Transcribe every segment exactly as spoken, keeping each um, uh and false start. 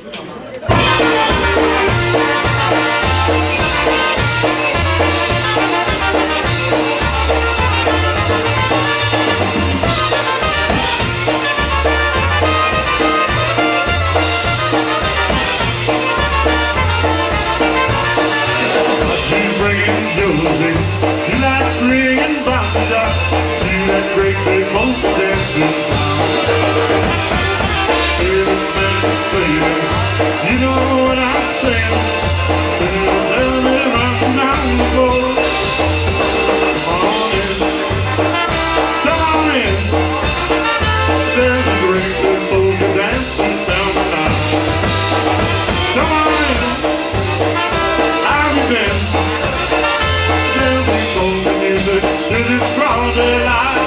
Josie, he likes ringing boxes up to that great big folk dancing clown. Every man's playing, you know what I'm saying. They'll tell me right down the floor. Come on in, come on in. There's a great big folk dancing town tonight. Come on in, how you been? This is broad daylight.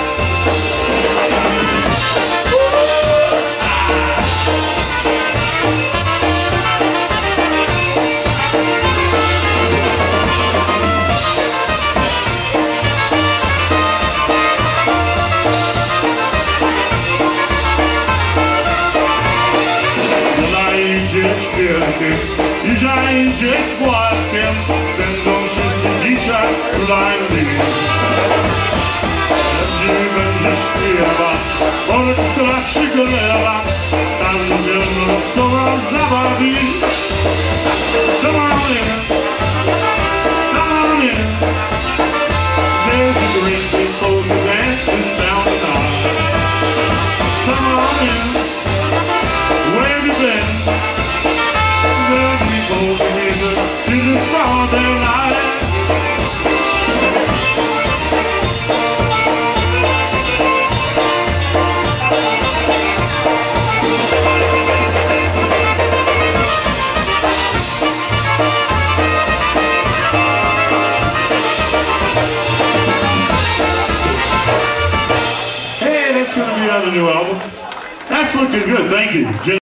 Well, I ain't just joking, yes, I ain't just walking. Then don't shoot the G-shot blindly. Olha que será que chega nela. Tá ligando sobre as abadis. Come on in, come on in. There's a great big folk dancing down the night. Come on in, where have you been? There's a big folk music to this broad daylight. That's going to be on the new album. That's looking good, thank you.